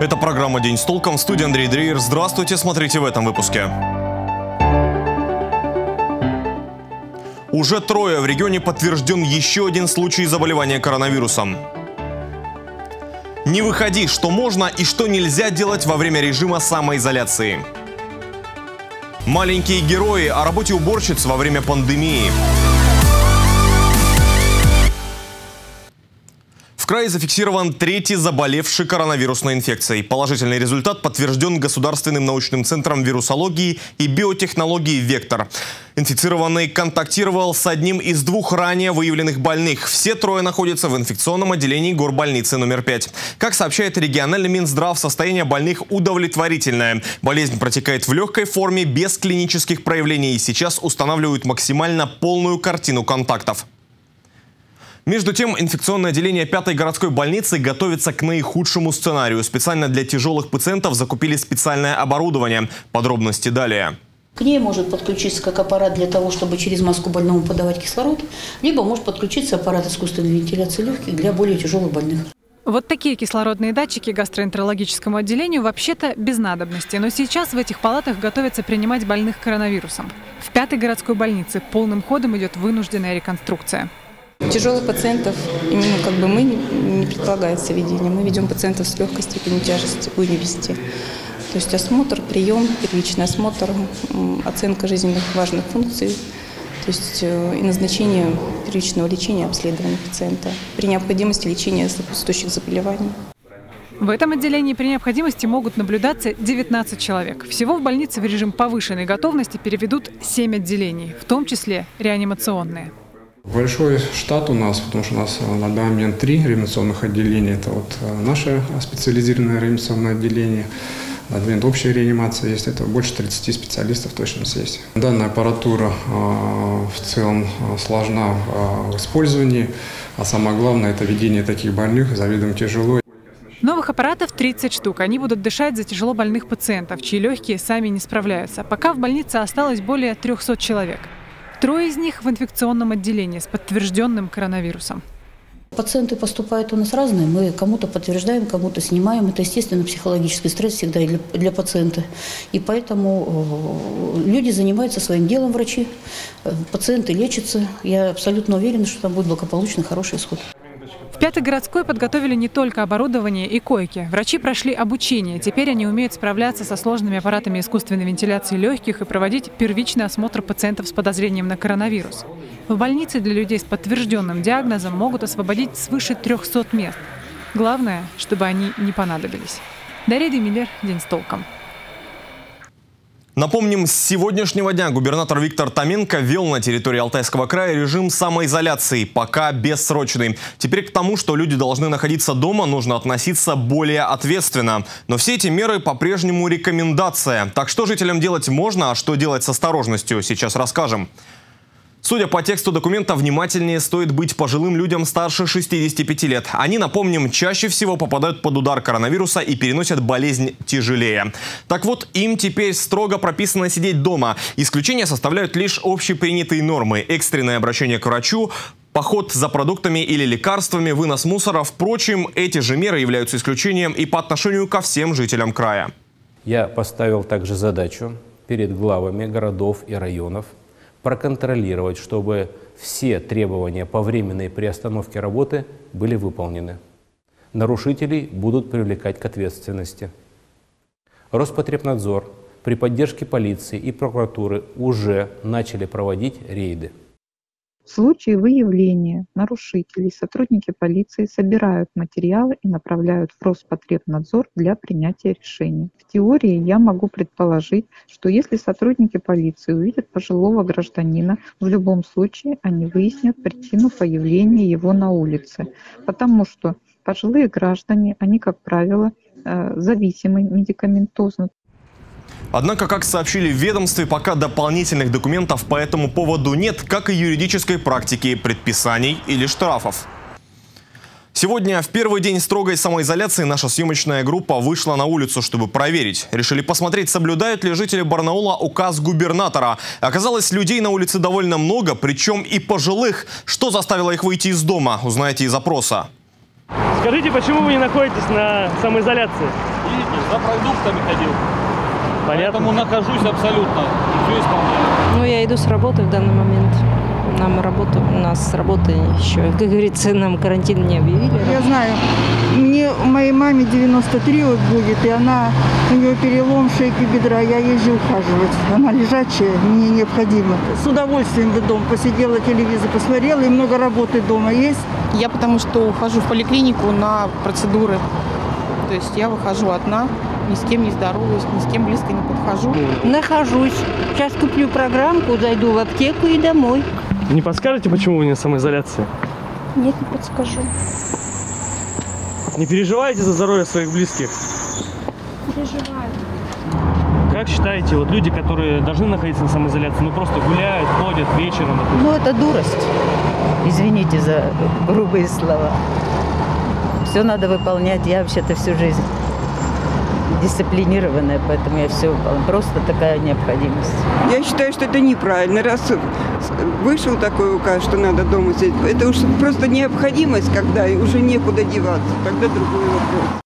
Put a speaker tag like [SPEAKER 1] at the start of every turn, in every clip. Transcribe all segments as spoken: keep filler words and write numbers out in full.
[SPEAKER 1] Это программа «День с толком». В студии Андрей Дрейер. Здравствуйте, смотрите в этом выпуске. Уже трое. В регионе подтвержден еще один случай заболевания коронавирусом. Не выходи, что можно и что нельзя делать во время режима самоизоляции. Маленькие герои о работе уборщиц во время пандемии. В крае зафиксирован третий заболевший коронавирусной инфекцией. Положительный результат подтвержден Государственным научным центром вирусологии и биотехнологии «Вектор». Инфицированный контактировал с одним из двух ранее выявленных больных. Все трое находятся в инфекционном отделении горбольницы номер пять. Как сообщает региональный Минздрав, состояние больных удовлетворительное. Болезнь протекает в легкой форме, без клинических проявлений. И сейчас устанавливают максимально полную картину контактов. Между тем, инфекционное отделение пятой городской больницы готовится к наихудшему сценарию. Специально для тяжелых пациентов закупили специальное оборудование. Подробности далее.
[SPEAKER 2] К ней может подключиться как аппарат для того, чтобы через маску больному подавать кислород, либо может подключиться аппарат искусственной вентиляции легких для более тяжелых больных.
[SPEAKER 3] Вот такие кислородные датчики гастроэнтерологическому отделению вообще-то без надобности. Но сейчас в этих палатах готовятся принимать больных коронавирусом. В пятой городской больнице полным ходом идет вынужденная реконструкция.
[SPEAKER 4] Тяжелых пациентов именно как бы мы не, не предполагается ведение. Мы ведем пациентов с легкой степенью тяжести, будем вести. То есть осмотр, прием, первичный осмотр, оценка жизненно важных функций, то есть и назначение первичного лечения, обследования пациента. При необходимости лечения сопутствующих заболеваний.
[SPEAKER 3] В этом отделении при необходимости могут наблюдаться девятнадцать человек. Всего в больнице в режим повышенной готовности переведут семь отделений, в том числе реанимационные.
[SPEAKER 5] Большой штат у нас, потому что у нас на данный момент три реанимационных отделения. Это вот наше специализированное реанимационное отделение. На данный момент общая реанимация есть. Это больше тридцати специалистов точно есть. Данная аппаратура в целом сложна в использовании. А самое главное – это ведение таких больных заведомо тяжело.
[SPEAKER 3] Новых аппаратов тридцать штук. Они будут дышать за тяжело больных пациентов, чьи легкие сами не справляются. Пока в больнице осталось более трёхсот человек. Трое из них в инфекционном отделении с подтвержденным коронавирусом.
[SPEAKER 2] Пациенты поступают у нас разные. Мы кому-то подтверждаем, кому-то снимаем. Это, естественно, психологический стресс всегда и для, для пациента. И поэтому люди занимаются своим делом, врачи. Пациенты лечатся. Я абсолютно уверена, что там будет благополучный, хороший исход.
[SPEAKER 3] В пятой городской подготовили не только оборудование и койки. Врачи прошли обучение. Теперь они умеют справляться со сложными аппаратами искусственной вентиляции легких и проводить первичный осмотр пациентов с подозрением на коронавирус. В больнице для людей с подтвержденным диагнозом могут освободить свыше трёхсот мест. Главное, чтобы они не понадобились. Дарья Демиллер, «День с толком».
[SPEAKER 1] Напомним, с сегодняшнего дня губернатор Виктор Томенко ввел на территории Алтайского края режим самоизоляции, пока бессрочный. Теперь к тому, что люди должны находиться дома, нужно относиться более ответственно. Но все эти меры по-прежнему рекомендация. Так что жителям делать можно, а что делать с осторожностью, сейчас расскажем. Судя по тексту документа, внимательнее стоит быть пожилым людям старше шестидесяти пяти лет. Они, напомним, чаще всего попадают под удар коронавируса и переносят болезнь тяжелее. Так вот, им теперь строго прописано сидеть дома. Исключения составляют лишь общепринятые нормы: экстренное обращение к врачу, поход за продуктами или лекарствами, вынос мусора. Впрочем, эти же меры являются исключением и по отношению ко всем жителям края.
[SPEAKER 6] Я поставил также задачу перед главами городов и районов проконтролировать, чтобы все требования по временной приостановке работы были выполнены. Нарушителей будут привлекать к ответственности. Роспотребнадзор при поддержке полиции и прокуратуры уже начали проводить рейды.
[SPEAKER 7] В случае выявления нарушителей сотрудники полиции собирают материалы и направляют в Роспотребнадзор для принятия решения. В теории я могу предположить, что если сотрудники полиции увидят пожилого гражданина, в любом случае они выяснят причину появления его на улице, потому что пожилые граждане, они, как правило, зависимы медикаментозно.
[SPEAKER 1] Однако, как сообщили в ведомстве, пока дополнительных документов по этому поводу нет, как и юридической практики, предписаний или штрафов. Сегодня, в первый день строгой самоизоляции, наша съемочная группа вышла на улицу, чтобы проверить. Решили посмотреть, соблюдают ли жители Барнаула указ губернатора. Оказалось, людей на улице довольно много, причем и пожилых. Что заставило их выйти из дома, узнаете из опроса.
[SPEAKER 8] Скажите, почему вы не находитесь на самоизоляции? Видите, за продуктами ходил. Понятно. Поэтому нахожусь абсолютно и все исполняю.
[SPEAKER 9] Ну, я иду с работы в данный момент. Нам работа, у нас работа еще, как говорится, нам карантин не объявили.
[SPEAKER 10] Я знаю, мне, моей маме девяносто три вот будет, и она, у нее перелом шейки бедра, я езжу ухаживать. Она лежачая, мне необходимо. С удовольствием бы дома посидела, телевизор посмотрела, и много работы дома есть.
[SPEAKER 4] Я потому что ухожу в поликлинику на процедуры. То есть я выхожу одна, ни с кем не здороваюсь, ни с кем близко не подхожу.
[SPEAKER 9] Нахожусь. Сейчас куплю программку, зайду в аптеку и домой.
[SPEAKER 8] Не подскажете, почему вы не в самоизоляции?
[SPEAKER 9] Нет, не подскажу.
[SPEAKER 8] Не переживаете за здоровье своих близких?
[SPEAKER 9] Переживаю.
[SPEAKER 8] Как считаете, вот люди, которые должны находиться на самоизоляции, ну просто гуляют, ходят вечером?
[SPEAKER 11] Ну, это дурость. Извините за грубые слова. Все надо выполнять. Я вообще-то всю жизнь дисциплинированная, поэтому я все выполняю. Просто такая необходимость.
[SPEAKER 10] Я считаю, что это неправильно. Раз вышел такой указ, что надо дома сидеть, это уж просто необходимость, когда и уже некуда деваться. Тогда другой вопрос.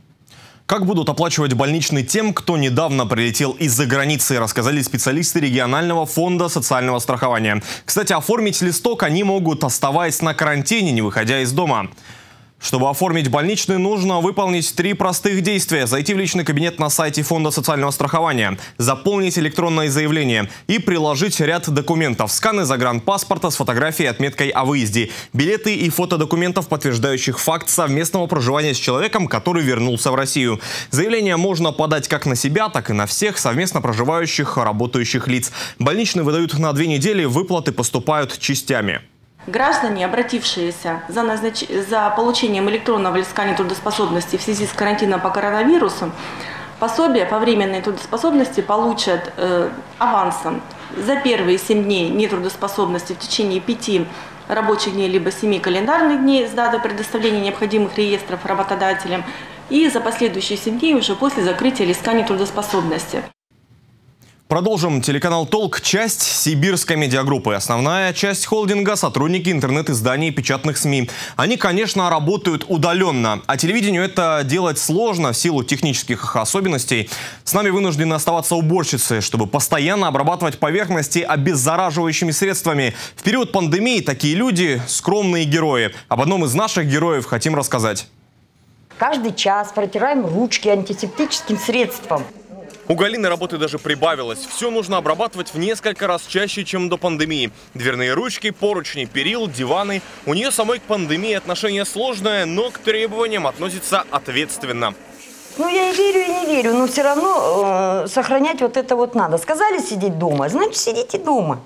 [SPEAKER 1] Как будут оплачивать больничный тем, кто недавно прилетел из-за границы, рассказали специалисты регионального фонда социального страхования. Кстати, оформить листок они могут, оставаясь на карантине, не выходя из дома. Чтобы оформить больничный, нужно выполнить три простых действия. Зайти в личный кабинет на сайте Фонда социального страхования, заполнить электронное заявление и приложить ряд документов. Сканы загранпаспорта с фотографией и отметкой о выезде, билеты и фото документов, подтверждающих факт совместного проживания с человеком, который вернулся в Россию. Заявление можно подать как на себя, так и на всех совместно проживающих, работающих лиц. Больничный выдают на две недели, выплаты поступают частями.
[SPEAKER 12] Граждане, обратившиеся за, назнач... за получением электронного листка нетрудоспособности в связи с карантином по коронавирусу, пособие по временной трудоспособности получат э, авансом за первые семь дней нетрудоспособности в течение пяти рабочих дней либо семи календарных дней с даты предоставления необходимых реестров работодателям и за последующие семь дней уже после закрытия листка нетрудоспособности.
[SPEAKER 1] Продолжим. Телеканал «Толк» – часть сибирской медиагруппы. Основная часть холдинга – сотрудники интернет-изданий и печатных СМИ. Они, конечно, работают удаленно. А телевидению это делать сложно в силу технических особенностей. С нами вынуждены оставаться уборщицы, чтобы постоянно обрабатывать поверхности обеззараживающими средствами. В период пандемии такие люди – скромные герои. Об одном из наших героев хотим рассказать.
[SPEAKER 13] Каждый час протираем ручки антисептическим средством.
[SPEAKER 1] У Галины работы даже прибавилось. Все нужно обрабатывать в несколько раз чаще, чем до пандемии. Дверные ручки, поручни, перил, диваны. У нее самой к пандемии отношение сложное, но к требованиям относится ответственно.
[SPEAKER 13] Ну, я и верю, и не верю, но все равно э, сохранять вот это вот надо. Сказали сидеть дома, значит, сидите дома.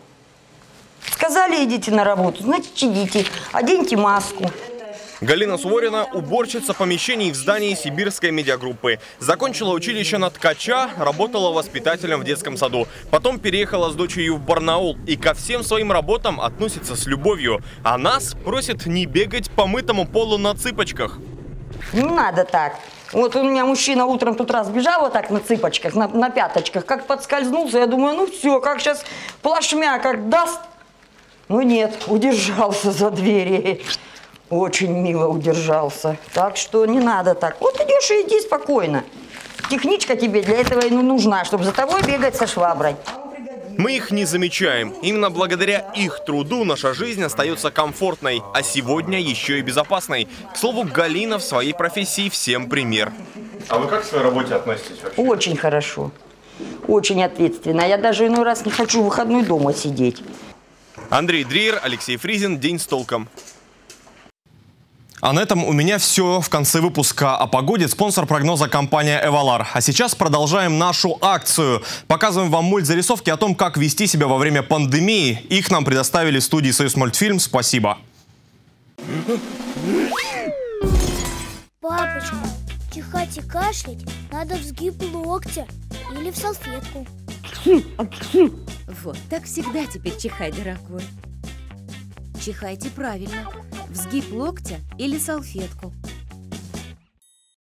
[SPEAKER 13] Сказали, идите на работу, значит, идите. Оденьте маску.
[SPEAKER 1] Галина Суворина – уборщица помещений в здании сибирской медиагруппы. Закончила училище на ткача, работала воспитателем в детском саду. Потом переехала с дочерью в Барнаул и ко всем своим работам относится с любовью. А нас просит не бегать по мытому полу на цыпочках.
[SPEAKER 13] Не надо так. Вот у меня мужчина утром тут раз бежал вот так на цыпочках, на, на пяточках, как подскользнулся. Я думаю, ну все, как сейчас плашмя как даст. Ну нет, удержался за двери. Очень мило удержался. Так что не надо так. Вот идешь и иди спокойно. Техничка тебе для этого и нужна, чтобы за тобой бегать со шваброй.
[SPEAKER 1] Мы их не замечаем. Именно благодаря их труду наша жизнь остается комфортной, а сегодня еще и безопасной. К слову, Галина в своей профессии всем пример. А вы как к своей работе относитесь вообще?
[SPEAKER 13] Очень хорошо. Очень ответственно. Я даже иной раз не хочу в выходной дома сидеть.
[SPEAKER 1] Андрей Дриер, Алексей Фризин. День с толком. А на этом у меня все. В конце выпуска о погоде. Спонсор прогноза — компания «Эвалар». А сейчас продолжаем нашу акцию. Показываем вам мультзарисовки о том, как вести себя во время пандемии. Их нам предоставили в студии «Союзмультфильм». Спасибо.
[SPEAKER 14] Папочка, чихать и кашлять надо в сгиб локтя или в салфетку.
[SPEAKER 15] Вот, так всегда теперь чихай, дорогой. Чихайте правильно. В сгиб локтя или салфетку.